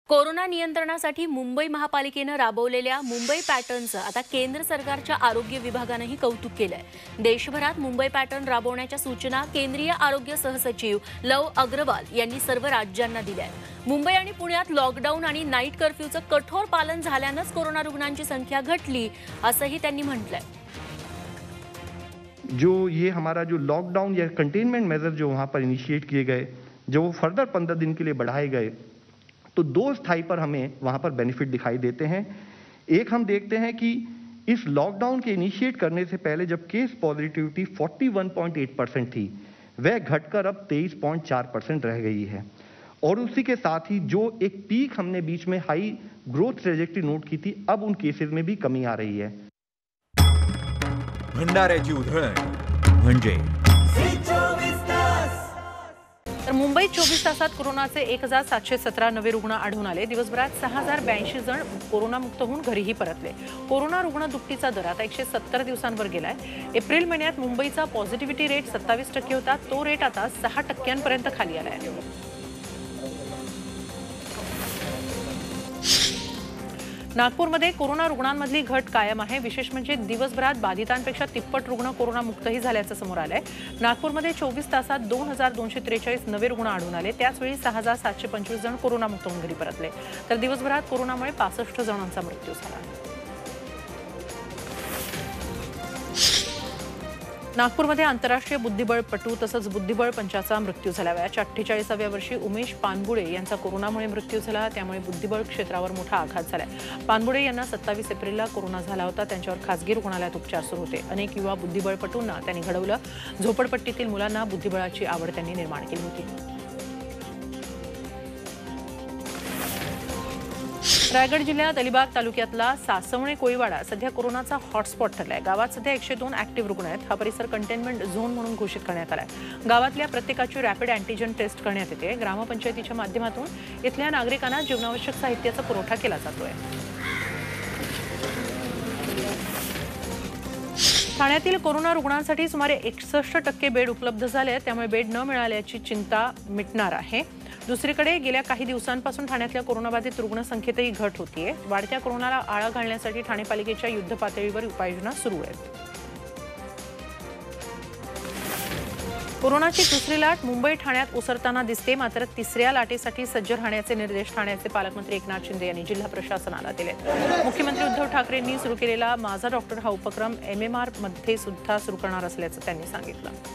Corona नियंत्रणासाठी मुंबई महापालिकेनं राबवलेल्या मुंबई पॅटर्नचं आता केंद्र सरकारच्या आरोग्य विभागानंही कौतुक केलंय। देशभरात मुंबई पॅटर्न राबवण्याच्या सूचना केंद्रीय आरोग्य सहसचिव लव अग्रवाल यांनी सर्व राज्यांना दिल्या आहेत। मुंबई आणि पुण्यात लॉकडाऊन आणि नाईट कर्फ्यूचं कठोर पालन झाल्यानंच कोरोना रुग्णांची संख्या घटली असंही त्यांनी म्हटलंय। जो ये हमारा जो लॉकडाउन या कंटेनमेंट मेजर जो वहाँ पर इनिशिएट किए गए, जो वो फर्दर 15 दिन के लिए बढ़ाए गए, तो दो स्थाई पर हमें वहाँ पर बेनिफिट दिखाई देते हैं। एक हम देखते हैं कि इस लॉकडाउन के इनिशिएट करने से पहले जब केस पॉजिटिविटी 41.8% थी, वह घटकर अब 23.4% रह गई है। और उसी के साथ ही जो एक पीक हमने बीच में हाई ग्रोथ ट्रेजेक्टरी नोट की थी, अब उन केसेस में भी कमी आ रही है। भंडाऱ्याची उधळण म्हणजे तर मुंबईत 24 तासात कोरोनाचे 1717 नवे रुग्ण आढळून आले। दिवसभरात 6082 जण कोरोनामुक्त होऊन घरीही परतले। कोरोना रुग्ण दुपटीचा दर आता 170 दिवसांवर गेलाय। एप्रिल महिन्यात मुंबईचा पॉझिटिव्हिटी रेट 27% होता, तो रेट आता 6% खाली आलाय। नागपूरमध्ये कोरोना रुग्णांमधली घट कायम आहे। विशेष म्हणजे दिवसभरात बाधितांपेक्षा तिप्पट रुग्ण कोरोनामुक्तही झाल्याचं समोर आलंय। नागपूरमध्ये 24 तासात 2243 नवे रुग्ण आढळून आले। त्याचवेळी 6725 जण कोरोनामुक्त होऊन घरी परतले, तर दिवसभरात कोरोनामुळे 65 जणांचा मृत्यू झाला। नागपूरमध्ये आंतरराष्ट्रीय बुद्धिबळपटू तसंच बुद्धिबळ पंचाचा मृत्यू झाला। वयाच्या 48व्या वर्षी उमेश पानबुडे यांचा कोरोनामुळे मृत्यू झाला, त्यामुळे बुद्धिबळ क्षेत्रावर मोठा आघात झाला। पानबुडे यांना 27 एप्रिलला कोरोना झाला होता। त्यांच्यावर खासगी रुग्णालयात उपचार सुरू होते। अनेक युवा बुद्धिबळपटूंना त्यांनी घडवलं। झोपडपट्टीतील मुलांना बुद्धिबळाची आवड त्यांनी निर्माण केली होती। रायगड जिल्ह्यात अलिबाग तालुक्यातला सासवणे कोळीवाडा सध्या कोरोनाचा हॉटस्पॉट ठरलाय। गावात सध्या 102 ऍक्टिव्ह रुग्ण आहेत। हा परिसर कंटेनमेंट झोन म्हणून घोषित करण्यात आलाय। गावातल्या प्रत्येकाची रॅपिड अँटीजन टेस्ट करण्यात येते। ग्रामपंचायतीच्या माध्यमातून इथल्या नागरिकांना जीवनावश्यक साहित्याचा पुरवठा केला जातोय। ठाण्यातील कोरोना रुग्णांसाठी सुमारे 61% बेड उपलब्ध झाले आहेत, त्यामुळे बेड न मिळाल्याची चिंता मिटणार आहे। दुसरीकडे गेल्या काही दिवसांपासून ठाण्यातल्या कोरोनाबाधित रुग्णसंख्येतही घट होतीये। वाढत्या कोरोनाला आळा घालण्यासाठी ठाणे पालिकेच्या युद्ध पातळीवर उपाययोजना सुरू आहेत। कोरोनाची दुसरी लाट मुंबई ठाण्यात ओसरताना दिसते, मात्र तिसऱ्या लाटेसाठी सज्ज राहण्याचे निर्देश ठाण्याचे पालकमंत्री एकनाथ शिंदे यांनी जिल्हा प्रशासनाला दिलेत। मुख्यमंत्री उद्धव ठाकरेंनी सुरू केलेला माझा डॉक्टर हा उपक्रम MMR मध्ये सुद्धा सुरू करणार असल्याचं त्यांनी सांगितलं।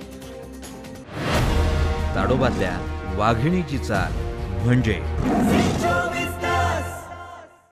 ताडोबातल्या वाघिणीची चाल म्हणजे